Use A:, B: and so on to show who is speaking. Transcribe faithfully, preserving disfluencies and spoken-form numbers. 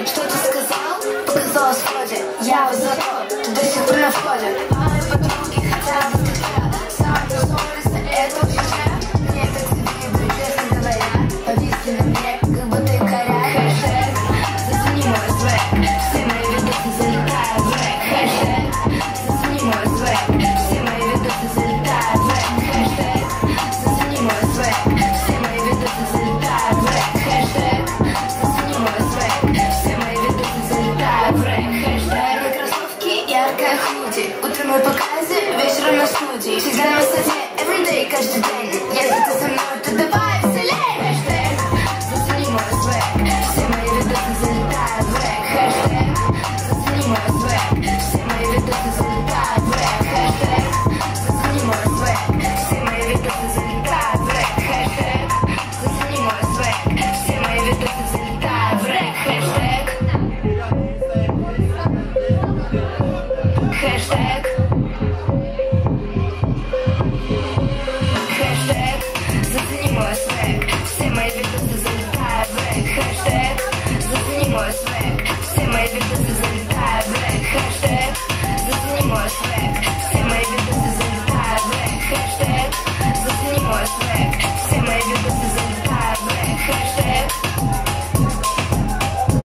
A: Что ты сказал? Показалось вроде. Я высоко, ты до сих пор на входе. Мои подруги хотят бы тебя. Сам ты ссоришься, это очень зря. Мне так завидую, честно говоря. Повисли на мне, как будто коря. Хэштег, зацени мой свэк. Все мои видосы залетают в рэк. Хэштег, зацени мой свэк. Все мои видосы залетают в рэк. Хэштег, зацени мой свэк. Все мои видосы залетают в рэк. Хэштег, зацени мой свэк. Все мои видосы залетают в рэк. Хэштег, кроссовки, яркая худи. Утром на показе, вечером на студии. Всегда на высоте, everyday, каждый день. Если ты со мной, то давай веселей. Хэштег, зацени мой свэк. Все мои видосы залетают в рэк. Хэштег, зацени мой свэк. Все мои видосы залетают в рэк. Хэштег, зацени мой свэк. Все мои видосы залетают в рэк. Хэштег, зацени мой свэк. Все мои видосы залетают в рэк. Хэштег, хэштег.